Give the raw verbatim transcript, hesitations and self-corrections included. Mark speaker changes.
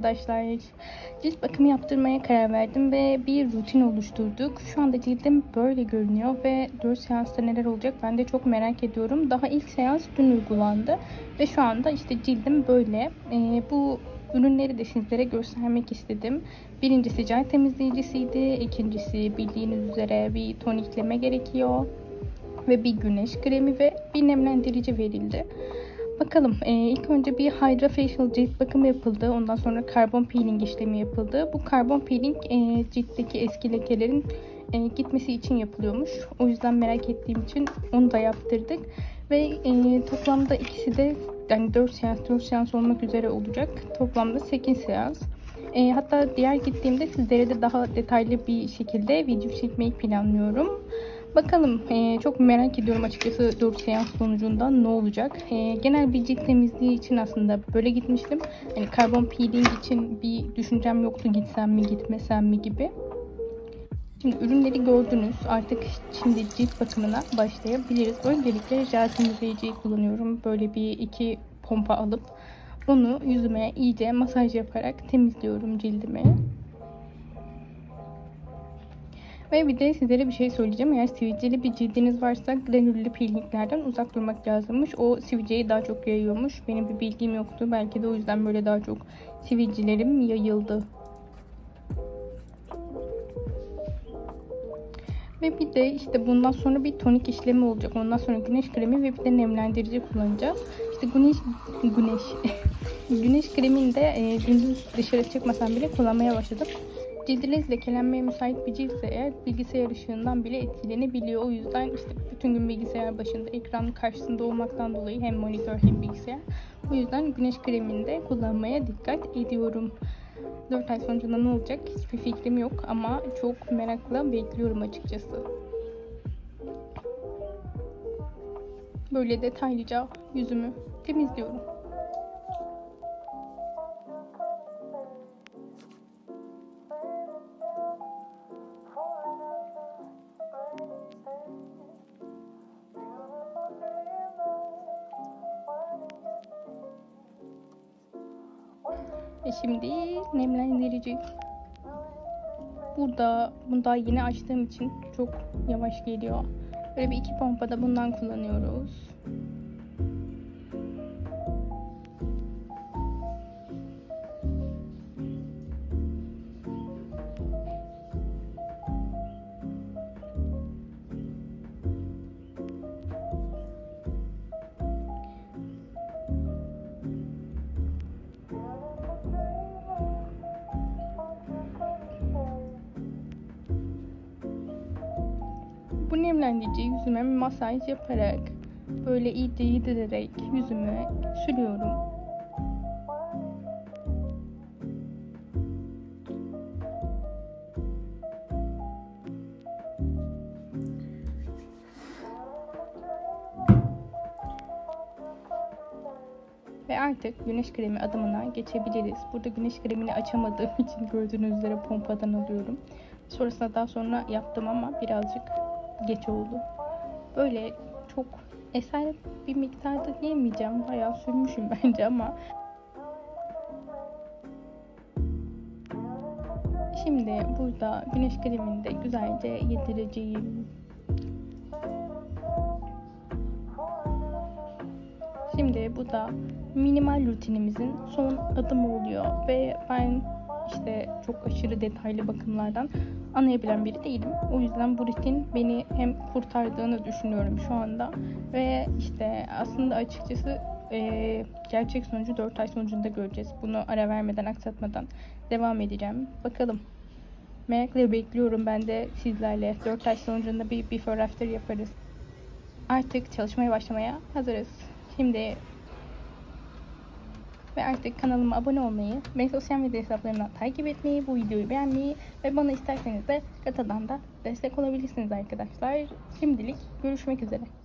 Speaker 1: arkadaşlar. Cilt bakımı yaptırmaya karar verdim ve bir rutin oluşturduk. Şu anda cildim böyle görünüyor ve dört seansta neler olacak ben de çok merak ediyorum. Daha ilk seans dün uygulandı ve şu anda işte cildim böyle. Ee, bu ürünleri de sizlere göstermek istedim. Birincisi cil temizleyicisiydi. İkincisi bildiğiniz üzere bir tonikleme gerekiyor. Ve bir güneş kremi ve bir nemlendirici verildi. Bakalım e, ilk önce bir Hydra Facial cilt bakımı yapıldı. Ondan sonra karbon peeling işlemi yapıldı. Bu karbon peeling e, ciltteki eski lekelerin e, gitmesi için yapılıyormuş. O yüzden merak ettiğim için onu da yaptırdık. Ve e, toplamda ikisi de yani dört seans dört seans olmak üzere olacak. Toplamda sekiz seans. E, hatta diğer gittiğimde sizlere de daha detaylı bir şekilde video çekmeyi planlıyorum. Bakalım e, çok merak ediyorum açıkçası dört seans sonucunda ne olacak. E, genel bir cilt temizliği için aslında böyle gitmiştim. Yani karbon peeling için bir düşüncem yoktu, gitsem mi gitmesem mi gibi. Şimdi ürünleri gördünüz. Artık şimdi cilt bakımına başlayabiliriz. Öncelikle jel temizleyiciyi kullanıyorum. Böyle bir iki pompa alıp onu yüzüme iyice masaj yaparak temizliyorum cildimi. Ve bir de sizlere bir şey söyleyeceğim. Eğer sivilceli bir cildiniz varsa granüllü peelinglerden uzak durmak lazımmış. O sivilceyi daha çok yayıyormuş. Benim bir bilgim yoktu. Belki de o yüzden böyle daha çok sivilcelerim yayıldı. Ve bir de işte bundan sonra bir tonik işlemi olacak. Ondan sonra güneş kremi ve bir de nemlendirici kullanacağız. İşte güneş güneş güneş kremini de e, gündüz dışarı çıkmasam bile kullanmaya başladım. Cildiniz lekelenmeye müsait bir ciltse eğer bilgisayar ışığından bile etkilenebiliyor. O yüzden işte bütün gün bilgisayar başında, ekran karşısında olmaktan dolayı hem monitör hem bilgisayar. O yüzden güneş kremini de kullanmaya dikkat ediyorum. dört ay sonucunda ne olacak hiçbir fikrim yok ama çok merakla bekliyorum açıkçası. Böyle detaylıca yüzümü temizliyorum. E şimdi nemlendirici. Burada bunu daha yeni açtığım için çok yavaş geliyor. Böyle bir iki pompa da bundan kullanıyoruz. Bu nemlendirici yüzüme masaj yaparak böyle iyice yedirerek yüzüme sürüyorum. Ve artık güneş kremi adımına geçebiliriz. Burada güneş kremini açamadığım için gördüğünüz üzere pompadan alıyorum. Sonrasında daha sonra yaptım ama birazcık geç oldu. Böyle çok eser bir miktarda diyemeyeceğim. Bayağı sürmüşüm bence ama. Şimdi burada güneş kremini de güzelce yedireceğim. Şimdi bu da minimal rutinimizin son adımı oluyor ve ben işte çok aşırı detaylı bakımlardan anlayabilen biri değilim. O yüzden bu rutin beni hem kurtardığını düşünüyorum şu anda ve işte aslında açıkçası e, gerçek sonucu dört ay sonucunda göreceğiz. Bunu ara vermeden, aksatmadan devam edeceğim. Bakalım. Merakla bekliyorum ben de sizlerle. dört ay sonucunda bir before after yaparız. Artık çalışmaya başlamaya hazırız. Şimdi ve artık kanalıma abone olmayı, beni sosyal medya hesaplarımdan takip etmeyi, bu videoyu beğenmeyi ve bana isterseniz de Gata'dan da destek olabilirsiniz arkadaşlar. Şimdilik görüşmek üzere.